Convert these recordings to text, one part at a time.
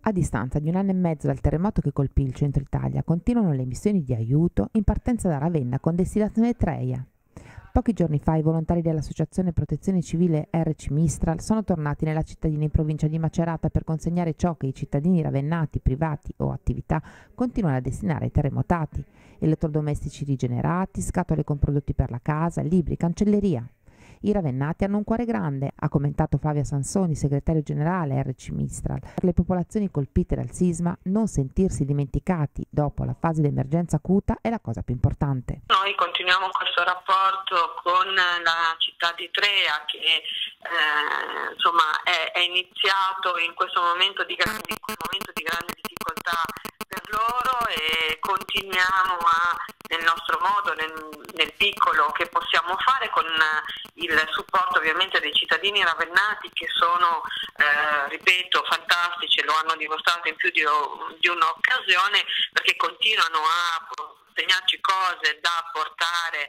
A distanza di 1 anno e mezzo dal terremoto che colpì il centro Italia, continuano le missioni di aiuto in partenza da Ravenna con destinazione Treia. Pochi giorni fa i volontari dell'Associazione Protezione Civile RC Mistral sono tornati nella cittadina in provincia di Macerata per consegnare ciò che i cittadini ravennati, privati o attività continuano a destinare ai terremotati: elettrodomestici rigenerati, scatole con prodotti per la casa, libri, cancelleria. I ravennati hanno un cuore grande, ha commentato Flavia Sansoni, segretario generale RC Mistral. Per le popolazioni colpite dal sisma, non sentirsi dimenticati dopo la fase di emergenza acuta è la cosa più importante. Noi continuiamo questo rapporto con la città di Trea che insomma è iniziato in questo momento di grande difficoltà per loro, e continuiamo nel nostro modo, nel piccolo che possiamo fare, con il supporto ovviamente dei cittadini ravennati che sono, ripeto, fantastici, lo hanno dimostrato in più di un'occasione, perché continuano a consegnarci cose da portare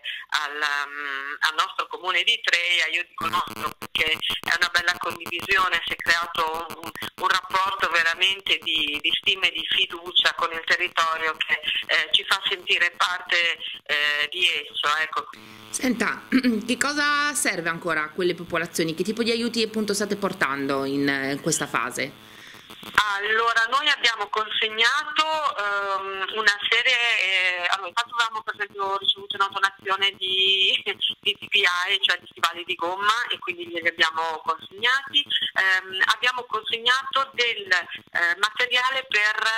al nostro comune di Treia. Io dico nostro perché è una bella condivisione, si è creato un rapporto veramente di stima e di fiducia con il territorio che ci fa sentire parte di esso. Ecco. Senta, che cosa serve ancora a quelle popolazioni? Che tipo di aiuti appunto state portando in questa fase? Allora, noi abbiamo consegnato una serie, infatti avevamo per esempio ricevuto una donazione di TPI, cioè di stivali di gomma, e quindi li abbiamo consegnati. Abbiamo consegnato del materiale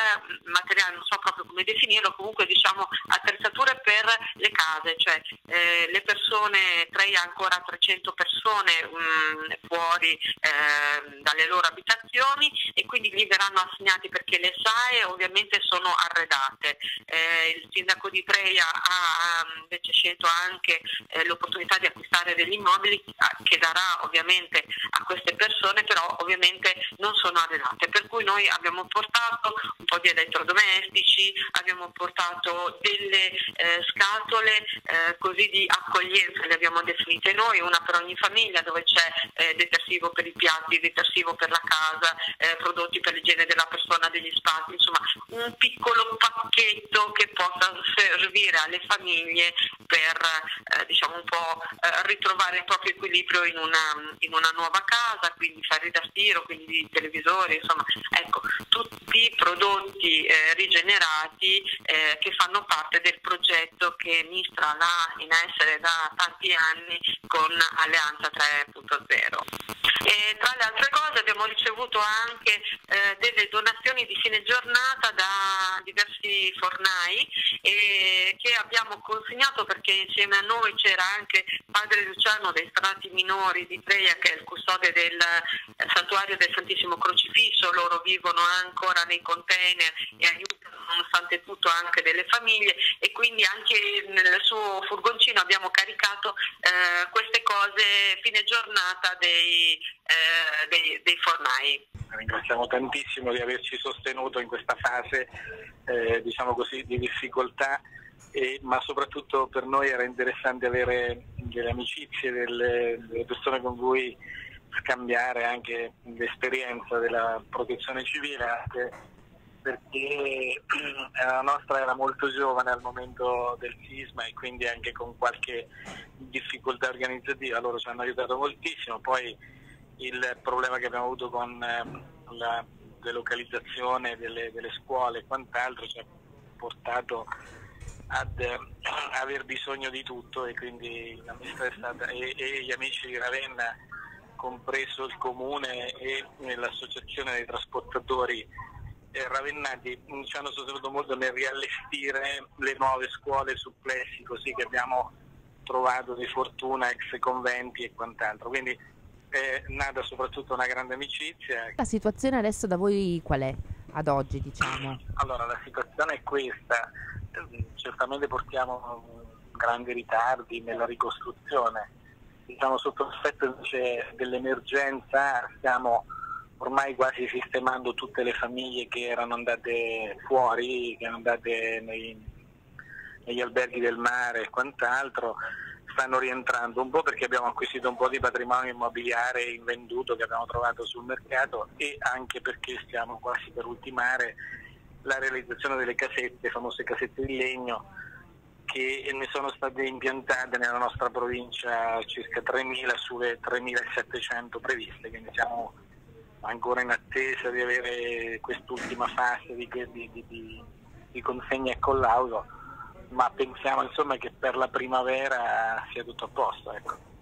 non so proprio come definirlo, comunque diciamo attrezzature per le case, cioè le persone, Treia ha ancora 300 persone fuori dalle loro abitazioni, e quindi gli verranno assegnati, perché le SAE ovviamente sono arredate. Il sindaco di Treia ha invece scelto anche l'opportunità di acquistare degli immobili che darà ovviamente a queste persone, però ovviamente non sono arredate, per cui noi abbiamo portato un po' di elettrodomestici, abbiamo portato delle scatole così di accoglienza, le abbiamo definite noi, una per ogni famiglia, dove c'è detersivo per i piatti, detersivo per la casa, prodotti per l'igiene della persona, degli spazi, insomma un piccolo pacchetto che possa servire alle famiglie per diciamo un po' ritrovare il proprio equilibrio in una nuova casa, quindi ferri da stiro, quindi televisori, insomma ecco, tutti prodotti rigenerati che fanno parte del progetto che Mistral ha in essere da tanti anni con Alleanza 3.0. E tra le altre cose abbiamo ricevuto anche delle donazioni di fine giornata da diversi fornai che abbiamo consegnato, perché insieme a noi c'era anche padre Luciano dei Strati Minori di Treia, che è il custode del santuario del Santissimo Crocifisso. Loro vivono ancora nei container e aiutano nonostante tutto anche delle famiglie, e quindi anche nel suo furgoncino abbiamo caricato queste cose fine giornata dei fornai. Ringraziamo tantissimo di averci sostenuto in questa fase diciamo così di difficoltà, ma soprattutto per noi era interessante avere delle amicizie, delle persone con cui scambiare anche l'esperienza della protezione civile, anche perché la nostra era molto giovane al momento del sisma e quindi anche con qualche difficoltà organizzativa. Loro ci hanno aiutato moltissimo. Poi il problema che abbiamo avuto con la delocalizzazione delle scuole e quant'altro ci ha portato ad aver bisogno di tutto, e quindi la ministra è stata, e gli amici di Ravenna, compreso il comune e l'associazione dei trasportatori ravennati, ci hanno sostenuto molto nel riallestire le nuove scuole supplessi, così che abbiamo trovato di fortuna ex conventi e quant'altro. Quindi è nata soprattutto una grande amicizia. La situazione adesso da voi qual è ad oggi, diciamo? Allora, la situazione è questa: certamente portiamo grandi ritardi nella ricostruzione, diciamo sotto l'effetto invece dell'emergenza stiamo ormai quasi sistemando tutte le famiglie che erano andate fuori, che erano andate negli alberghi del mare e quant'altro. stanno rientrando, un po' perché abbiamo acquisito un po' di patrimonio immobiliare invenduto che abbiamo trovato sul mercato, e anche perché stiamo quasi per ultimare la realizzazione delle casette, le famose casette di legno, che ne sono state impiantate nella nostra provincia circa 3.000 sulle 3.700 previste, quindi siamo ancora in attesa di avere quest'ultima fase di consegna e collaudo, ma pensiamo insomma che per la primavera sia tutto a posto, ecco.